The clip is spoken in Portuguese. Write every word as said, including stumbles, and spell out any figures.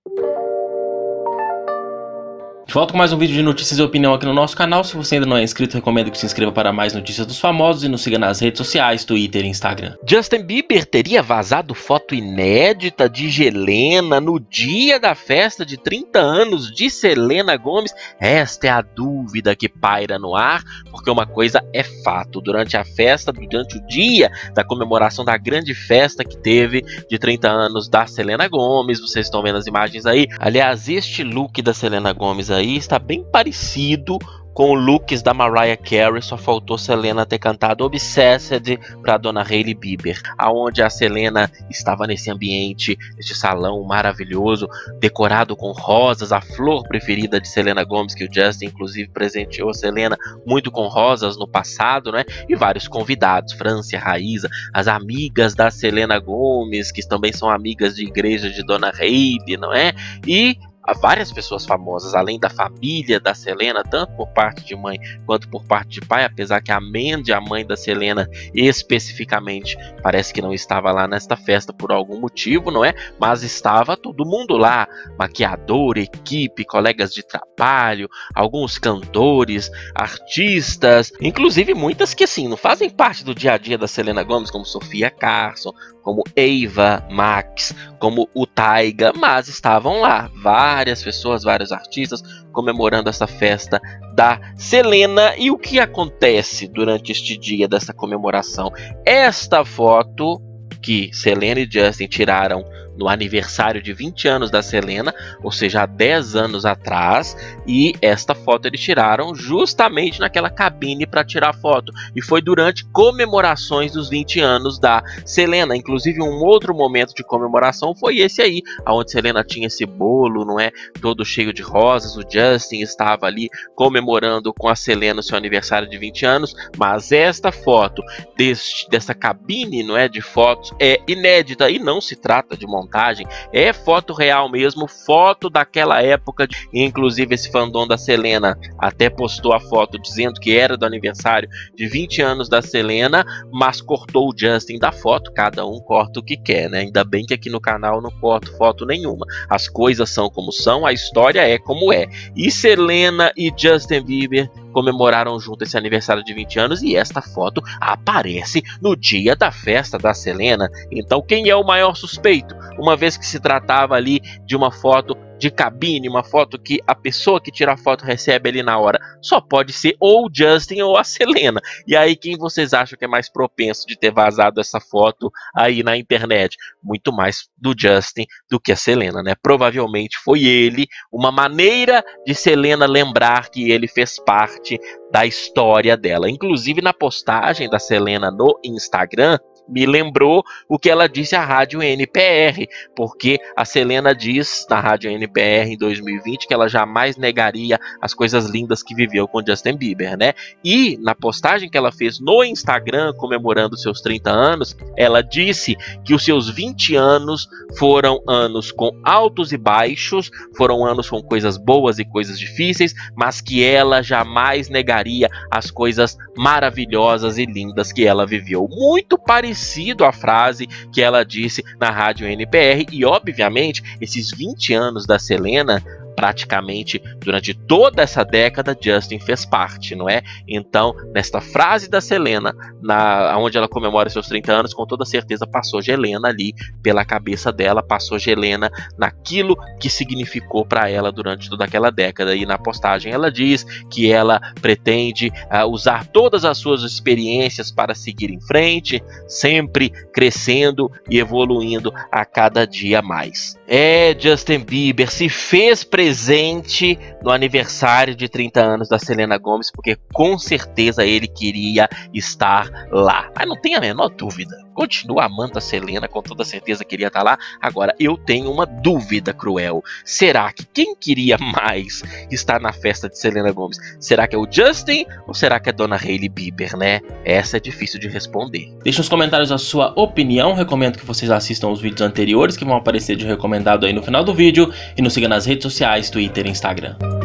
De volta com mais um vídeo de notícias e opinião aqui no nosso canal. Se você ainda não é inscrito, recomendo que se inscreva para mais notícias dos famosos e nos siga nas redes sociais, Twitter e Instagram. Justin Bieber teria vazado foto inédita de Helena no dia da festa de trinta anos de Selena Gomez? Esta é a dúvida que paira no ar, porque uma coisa é fato: durante a festa, durante o dia da comemoração da grande festa que teve de trinta anos da Selena Gomez, vocês estão vendo as imagens aí. Aliás, este look da Selena Gomez aí está bem parecido com o looks da Mariah Carey, só faltou Selena ter cantado Obsessed para Dona Hailey Bieber, aonde a Selena estava nesse ambiente, neste salão maravilhoso, decorado com rosas, a flor preferida de Selena Gomez, que o Justin inclusive presenteou a Selena muito com rosas no passado, né? E vários convidados, Francia, Raíza, as amigas da Selena Gomez, que também são amigas de igreja de Dona Hailey, não é? E há várias pessoas famosas, além da família da Selena, tanto por parte de mãe quanto por parte de pai, apesar que a Mandy, a mãe da Selena, especificamente, parece que não estava lá nesta festa por algum motivo, não é? Mas estava todo mundo lá, maquiador, equipe, colegas de trabalho, alguns cantores, artistas, inclusive muitas que assim, não fazem parte do dia a dia da Selena Gomez, como Sofia Carson, como Ava Max, como o Tyga, mas estavam lá várias pessoas, vários artistas comemorando essa festa da Selena. E o que acontece durante este dia dessa comemoração? Esta foto que Selena e Justin tiraram no aniversário de vinte anos da Selena, ou seja, há dez anos atrás, e esta foto eles tiraram justamente naquela cabine para tirar foto, e foi durante comemorações dos vinte anos da Selena. Inclusive um outro momento de comemoração foi esse aí, onde Selena tinha esse bolo, não é, todo cheio de rosas, o Justin estava ali comemorando com a Selena o seu aniversário de vinte anos, mas esta foto deste, dessa cabine, não é, de fotos é inédita e não se trata de montagem. É foto real mesmo, foto daquela época. Inclusive esse fandom da Selena até postou a foto dizendo que era do aniversário de vinte anos da Selena, mas cortou o Justin da foto. Cada um corta o que quer, né? Ainda bem que aqui no canal eu não corto foto nenhuma. As coisas são como são, a história é como é. E Selena e Justin Bieber comemoraram junto esse aniversário de vinte anos, e esta foto aparece no dia da festa da Selena. Então quem é o maior suspeito? Uma vez que se tratava ali de uma foto de cabine, uma foto que a pessoa que tira a foto recebe ali na hora, só pode ser ou o Justin ou a Selena. E aí quem vocês acham que é mais propenso de ter vazado essa foto aí na internet? Muito mais do Justin do que a Selena, né? Provavelmente foi ele, uma maneira de Selena lembrar que ele fez parte da história dela. Inclusive na postagem da Selena no Instagram, me lembrou o que ela disse à Rádio N P R, porque a Selena diz na Rádio N P R em dois mil e vinte que ela jamais negaria as coisas lindas que viveu com Justin Bieber, né? E na postagem que ela fez no Instagram comemorando seus trinta anos, ela disse que os seus vinte anos foram anos com altos e baixos, foram anos com coisas boas e coisas difíceis, mas que ela jamais negaria as coisas maravilhosas e lindas que ela viveu. Muito parecido a frase que ela disse na Rádio N P R, e obviamente esses vinte anos da Selena, praticamente durante toda essa década, Justin fez parte, não é? Então, nesta frase da Selena, na, onde ela comemora seus trinta anos, com toda certeza passou Helena ali pela cabeça dela, passou Helena naquilo que significou para ela durante toda aquela década. E na postagem ela diz que ela pretende uh, usar todas as suas experiências para seguir em frente, sempre crescendo e evoluindo a cada dia mais. É, Justin Bieber se fez presente no aniversário de trinta anos da Selena Gomez, porque com certeza ele queria estar lá. Mas não tem a menor dúvida, continua amando a Selena, com toda certeza queria estar lá. Agora, eu tenho uma dúvida cruel. Será que quem queria mais estar na festa de Selena Gomez? Será que é o Justin ou será que é a Dona Hailey Bieber, né? Essa é difícil de responder. Deixe nos comentários a sua opinião. Recomendo que vocês assistam os vídeos anteriores que vão aparecer de recomendado aí no final do vídeo. E nos siga nas redes sociais, Twitter e Instagram.